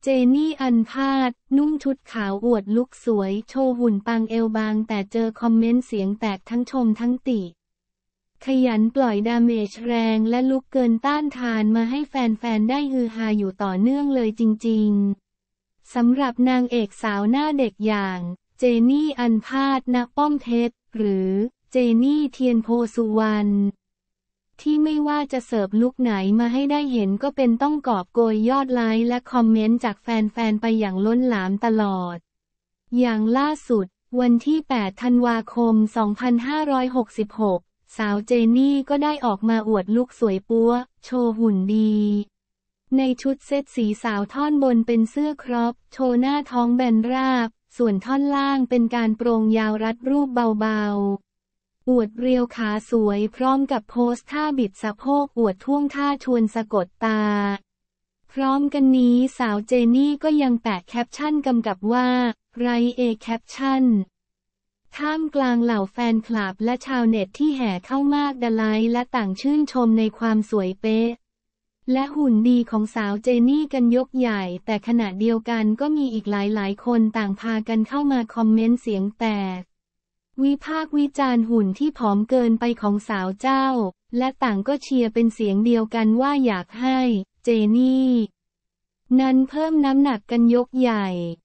เจนี่อันพาดนุ่งชุดขาวอวดลุคสวยโชว์หุ่นปังเอวบางแต่เจอคอมเมนต์เสียงแตกทั้งชมทั้งติขยันปล่อยดาเมจแรงและลุกเกินต้านทานมาให้แฟนๆได้ฮือฮาอยู่ต่อเนื่องเลยจริงๆสำหรับนางเอกสาวหน้าเด็กอย่างเจนี่อันพาด ณ ป้อมเพชรหรือเจนี่เทียนโพสุวรรณที่ไม่ว่าจะเสิร์ฟลุคไหนมาให้ได้เห็นก็เป็นต้องกอบโกยยอดไลค์และคอมเมนต์จากแฟนๆไปอย่างล้นหลามตลอดอย่างล่าสุดวันที่ 8 ธันวาคม 2566 สาวเจนี่ก็ได้ออกมาอวดลุคสวยปั๊วโชว์หุ่นดีในชุดเซ็ตสีสาวท่อนบนเป็นเสื้อครอปโชว์หน้าท้องแบนราบส่วนท่อนล่างเป็นการโปร่งยาวรัดรูปเบาๆอวดเรียวขาสวยพร้อมกับโพสท่าบิดสะโพกอวดท่วงท่าชวนสะกดตาพร้อมกันนี้สาวเจนี่ก็ยังแปะแคปชั่นกำกับว่าไรแคปชั่นท่ามกลางเหล่าแฟนคลับและชาวเน็ตที่แห่เข้ามากดไลค์และต่างชื่นชมในความสวยเป๊ะและหุ่นดีของสาวเจนี่กันยกใหญ่แต่ขณะเดียวกันก็มีอีกหลายคนต่างพากันเข้ามาคอมเมนต์เสียงแตกวิพากษ์วิจารณ์หุ่นที่ผอมเกินไปของสาวเจ้าและต่างก็เชียร์เป็นเสียงเดียวกันว่าอยากให้เจนี่นั้นเพิ่มน้ำหนักกันยกใหญ่